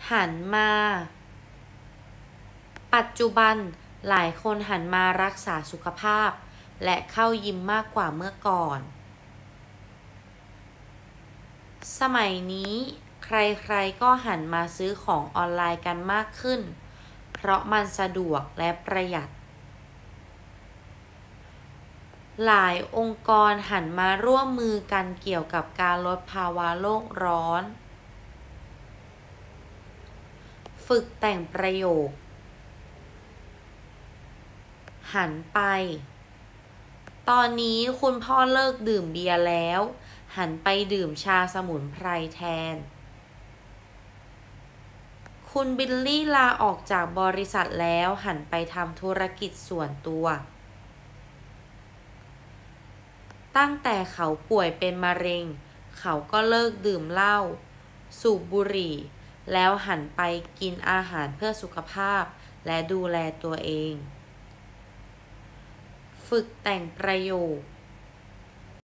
หันมาปัจจุบันหลายคนหันมารักษาสุขภาพและเข้ายิมมากกว่าเมื่อก่อนสมัยนี้ใครๆก็หันมาซื้อของออนไลน์กันมากขึ้นเพราะมันสะดวกและประหยัดหลายองค์กรหันมาร่วมมือกันเกี่ยวกับการลดภาวะโลกร้อนฝึกแต่งประโยคหันไปตอนนี้คุณพ่อเลิกดื่มเบียร์แล้วหันไปดื่มชาสมุนไพรแทนคุณบิลลี่ลาออกจากบริษัทแล้วหันไปทำธุรกิจส่วนตัวตั้งแต่เขาป่วยเป็นมะเร็งเขาก็เลิกดื่มเหล้าสูบบุหรี่แล้วหันไปกินอาหารเพื่อสุขภาพและดูแลตัวเองฝึกแต่งประโยค